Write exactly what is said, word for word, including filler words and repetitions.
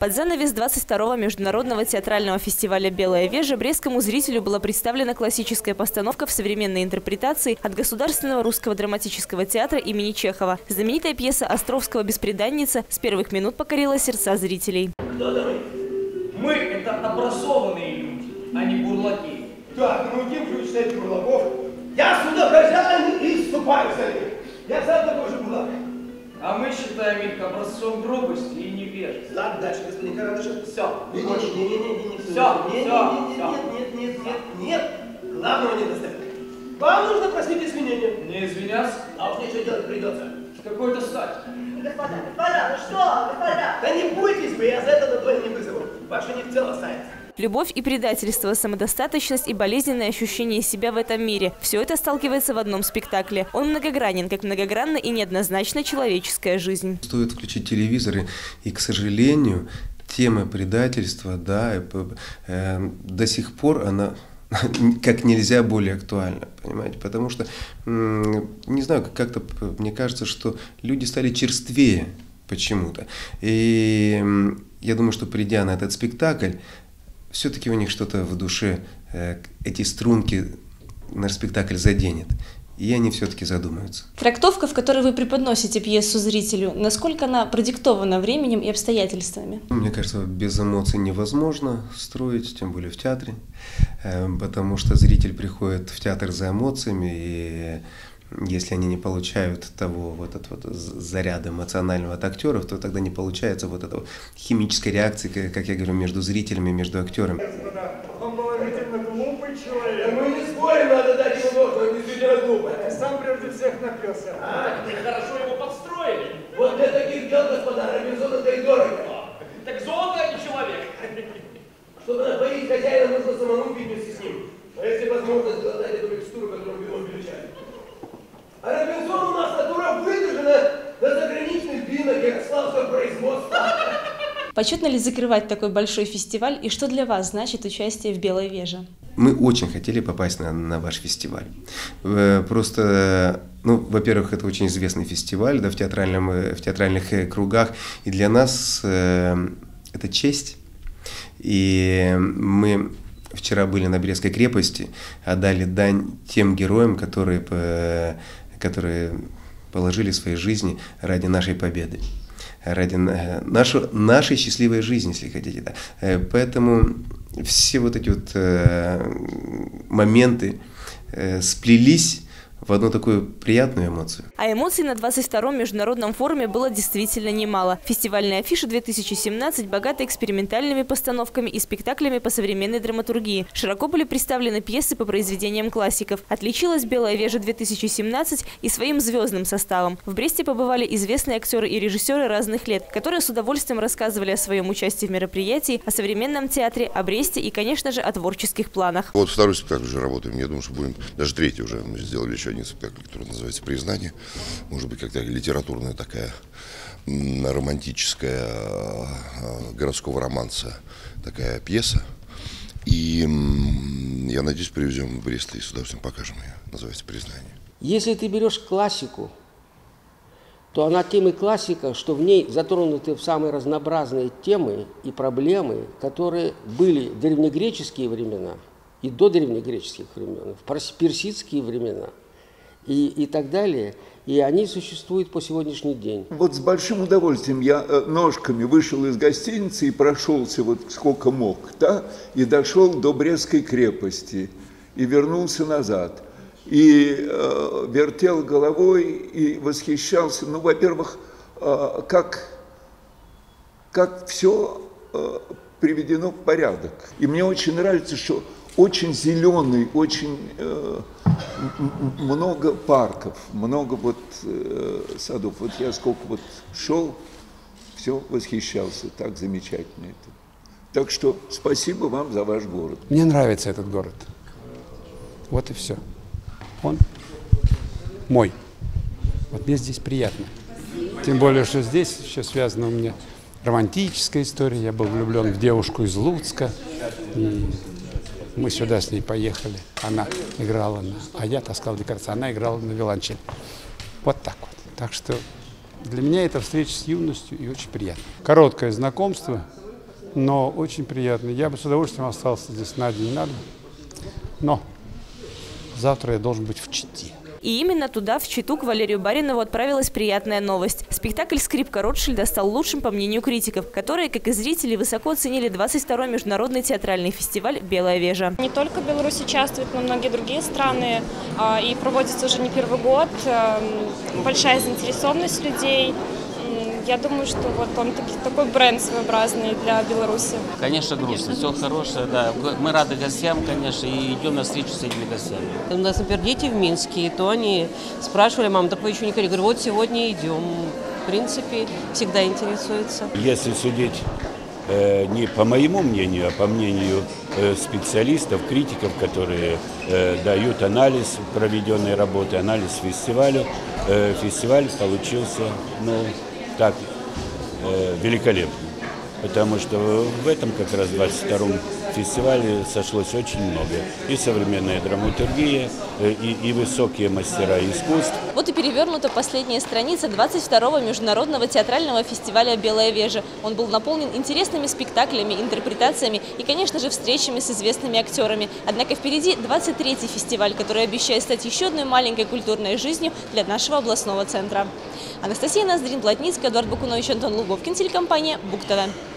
Под занавес двадцать второго международного театрального фестиваля «Белая вежа» брестскому зрителю была представлена классическая постановка в современной интерпретации от Государственного русского драматического театра имени Чехова. Знаменитая пьеса Островского «Бесприданница» с первых минут покорила сердца зрителей. Мы – это образованные люди, а не бурлаки. Так, ну где вы читаете бурлаков? Я сюда хозяин и ступаю за ним. Я сам такой же бурлак. А мы считаем их образцом грубости и невежества. Ладно, дальше, господин Карадышев. Все. Нет, нет, нет, нет, нет, все. Нет, нет, нет, нет, нет, нет. Главного не достает. Вам нужно просить извинения. Не извиняться? А уж ничего делать придется. С какой-то стати. Господа, господа, ну что, господа? Да не бойтесь вы, я за это на дуэль не вызову. Ваша не в целом останется. Любовь и предательство, самодостаточность и болезненное ощущение себя в этом мире – все это сталкивается в одном спектакле. Он многогранен, как многогранна и неоднозначна человеческая жизнь. Стоит включить телевизор, и, и к сожалению, тема предательства, да, э, до сих пор она как нельзя более актуальна, понимаете, потому что, не знаю, как-то мне кажется, что люди стали черствее почему-то. И я думаю, что придя на этот спектакль, все-таки у них что-то в душе, эти струнки наш спектакль заденет. И они все-таки задумаются. Трактовка, в которой вы преподносите пьесу зрителю, насколько она продиктована временем и обстоятельствами? Мне кажется, без эмоций невозможно строить, тем более в театре, потому что зритель приходит в театр за эмоциями, и если они не получают того вот этого вот заряда эмоционального от актеров, то тогда не получается вот этого химической реакции, как я говорю, между зрителями, между актерами. Он положительно глупый человек. Да мы не спорим, надо дать ему должное, он действительно глупый. Я сам прежде всех напился. А, ты хорошо его подстроили. Вот для таких дел, господа, Робинзон это и дорого. Так золото не человек. Чтобы напоить хозяина, нужно самому пить вместе с ним. А если возможно сделать эту микстуру, которую вином величали. А Робинзон у нас натура выдержана до заграничных винок ярославского производства. Почетно ли закрывать такой большой фестиваль, и что для вас значит участие в «Белой веже»? Мы очень хотели попасть на, на ваш фестиваль. Просто, ну, во-первых, это очень известный фестиваль, да, в, театральном, в театральных кругах, и для нас э, это честь. И мы вчера были на Брестской крепости, отдали дань тем героям, которые, которые положили свои жизни ради нашей победы, ради нашу, нашей счастливой жизни, если хотите. Да. Поэтому все вот эти вот э, моменты э, сплелись в одну такую приятную эмоцию. А эмоций на двадцать втором международном форуме было действительно немало. Фестивальная афиша две тысячи семнадцать богата экспериментальными постановками и спектаклями по современной драматургии. Широко были представлены пьесы по произведениям классиков. Отличилась «Белая вежа» две тысячи семнадцать и своим звездным составом. В Бресте побывали известные актеры и режиссеры разных лет, которые с удовольствием рассказывали о своем участии в мероприятии, о современном театре, о Бресте и, конечно же, о творческих планах. Вот второй спектакль уже работаем. Я думаю, что будем, даже третий уже мы сделали еще один спектакль, который называется «Признание». Может быть, как-то литературная такая романтическая городского романса такая пьеса. И я надеюсь, привезем в Брест и с удовольствием покажем ее. Называется «Признание». Если ты берешь классику, то она тем и классика, что в ней затронуты самые разнообразные темы и проблемы, которые были в древнегреческие времена и до древнегреческих времен, в персидские времена. И, и так далее, и они существуют по сегодняшний день. Вот с большим удовольствием я ножками вышел из гостиницы и прошелся вот сколько мог, да, и дошел до Брестской крепости, и вернулся назад, и э, вертел головой и восхищался, ну, во-первых, э, как, как все э, приведено в порядок. И мне очень нравится, что очень зеленый, очень э, много парков, много вот э, садов. Вот я сколько вот шел, все восхищался, так замечательно это. Так что спасибо вам за ваш город. Мне нравится этот город. Вот и все. Он мой. Вот мне здесь приятно. Тем более, что здесь еще связана у меня романтическая история. Я был влюблен в девушку из Луцка. И мы сюда с ней поехали. Она играла на... А я таскал декорации. Она играла на виолончель. Вот так вот. Так что для меня это встреча с юностью и очень приятно. Короткое знакомство. но очень приятно. Я бы с удовольствием остался здесь на день, на два, но завтра я должен быть в Чите. И именно туда, в Читу, к Валерию Баринову отправилась приятная новость. Спектакль «Скрипка Ротшильда» стал лучшим по мнению критиков, которые, как и зрители, высоко оценили двадцать второй международный театральный фестиваль «Белая вежа». Не только Беларусь участвует, но и многие другие страны. И проводится уже не первый год. Большая заинтересованность людей. Я думаю, что вот он такой бренд своеобразный для Беларуси. Конечно, грустно. Все хорошее, да. Мы рады гостям, конечно, и идем навстречу с этими гостями. У нас, например, дети в Минске, то они спрашивали: мам, так вы еще не ходили? Я говорю, вот сегодня идем. В принципе, всегда интересуются. Если судить э, не по моему мнению, а по мнению э, специалистов, критиков, которые э, дают анализ проведенной работы, анализ фестивалю, э, фестиваль получился, ну, так, э, великолепно, потому что в этом как раз двадцать втором фестивале сошлось очень много. И современная драматургия, и, и высокие мастера искусств. Вот и перевернута последняя страница двадцать второго международного театрального фестиваля «Белая вежа». Он был наполнен интересными спектаклями, интерпретациями и, конечно же, встречами с известными актерами. Однако впереди двадцать третий фестиваль, который обещает стать еще одной маленькой культурной жизнью для нашего областного центра. Анастасия Ноздрин, Плотницкая, Эдуард Бакунович, Антон Лубовкин, телекомпания БУК ТВ.